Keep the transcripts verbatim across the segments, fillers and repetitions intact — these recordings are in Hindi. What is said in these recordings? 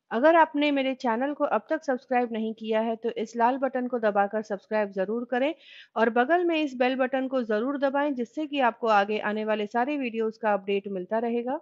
अगर आपने मेरे चैनल को अब तक सब्सक्राइब नहीं किया है तो इस लाल बटन को दबाकर सब्सक्राइब ज़रूर करें और बगल में इस बेल बटन को ज़रूर दबाएं जिससे कि आपको आगे आने वाले सारे वीडियोस का अपडेट मिलता रहेगा।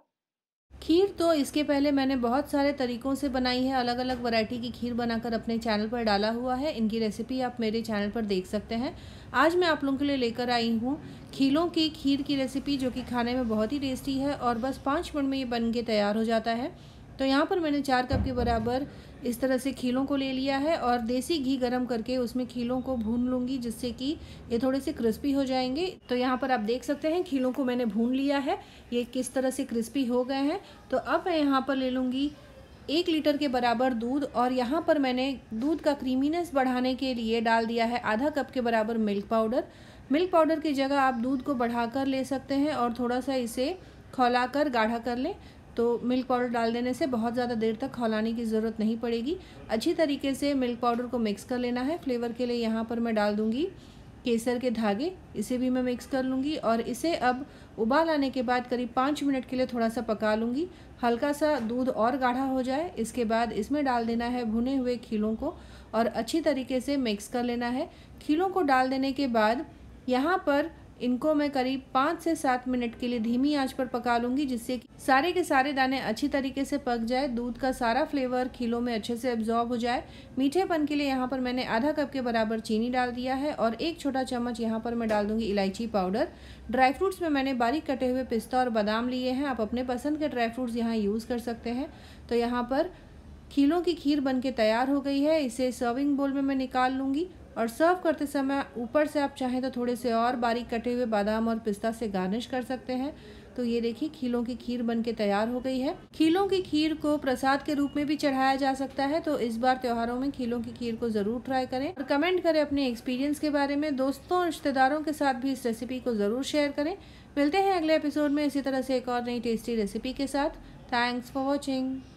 खीर तो इसके पहले मैंने बहुत सारे तरीकों से बनाई है, अलग-अलग वैरायटी की खीर बनाकर अपने चैनल पर डाला हुआ है। इनकी रेसिपी आप मेरे चैनल पर देख सकते हैं। आज मैं आप लोगों के लिए लेकर आई हूँ खीलों की खीर की रेसिपी, जो कि खाने में बहुत ही टेस्टी है और बस पाँच मिनट में ये बन के तैयार हो जाता है। तो यहाँ पर मैंने चार कप के बराबर इस तरह से खीलों को ले लिया है और देसी घी गरम करके उसमें खीलों को भून लूँगी, जिससे कि ये थोड़े से क्रिस्पी हो जाएंगे। तो यहाँ पर आप देख सकते हैं खीलों को मैंने भून लिया है, ये किस तरह से क्रिस्पी हो गए हैं। तो अब मैं यहाँ पर ले लूँगी एक लीटर के बराबर दूध और यहाँ पर मैंने दूध का क्रीमीनेस बढ़ाने के लिए डाल दिया है आधा कप के बराबर मिल्क पाउडर। मिल्क पाउडर की जगह आप दूध को बढ़ाकर ले सकते हैं और थोड़ा सा इसे खौलाकर गाढ़ा कर लें। तो मिल्क पाउडर डाल देने से बहुत ज़्यादा देर तक खौलाने की ज़रूरत नहीं पड़ेगी। अच्छी तरीके से मिल्क पाउडर को मिक्स कर लेना है। फ्लेवर के लिए यहाँ पर मैं डाल दूँगी केसर के धागे, इसे भी मैं मिक्स कर लूँगी और इसे अब उबाल आने के बाद करीब पाँच मिनट के लिए थोड़ा सा पका लूँगी। हल्का सा दूध और गाढ़ा हो जाए, इसके बाद इसमें डाल देना है भुने हुए खीलों को और अच्छी तरीके से मिक्स कर लेना है। खीलों को डाल देने के बाद यहाँ पर इनको मैं करीब पाँच से सात मिनट के लिए धीमी आंच पर पका लूँगी, जिससे कि सारे के सारे दाने अच्छी तरीके से पक जाए, दूध का सारा फ्लेवर खीलों में अच्छे से एब्जॉर्ब हो जाए। मीठेपन के लिए यहाँ पर मैंने आधा कप के बराबर चीनी डाल दिया है और एक छोटा चम्मच यहाँ पर मैं डाल दूँगी इलायची पाउडर। ड्राई फ्रूट्स में मैंने बारीक कटे हुए पिस्ता और बादाम लिए हैं, आप अपने पसंद के ड्राई फ्रूट्स यहाँ यूज़ कर सकते हैं। तो यहाँ पर खीलों की खीर बनके तैयार हो गई है। इसे सर्विंग बोल में मैं निकाल लूँगी और सर्व करते समय ऊपर से आप चाहें तो थोड़े से और बारीक कटे हुए बादाम और पिस्ता से गार्निश कर सकते हैं। तो ये देखिए खीलों की खीर बनके तैयार हो गई है। खीलों की खीर को प्रसाद के रूप में भी चढ़ाया जा सकता है, तो इस बार त्योहारों में खीलों की खीर को ज़रूर ट्राई करें और कमेंट करें अपने एक्सपीरियंस के बारे में। दोस्तों और रिश्तेदारों के साथ भी इस रेसिपी को ज़रूर शेयर करें। मिलते हैं अगले एपिसोड में इसी तरह से एक और नई टेस्टी रेसिपी के साथ। Thanks for watching.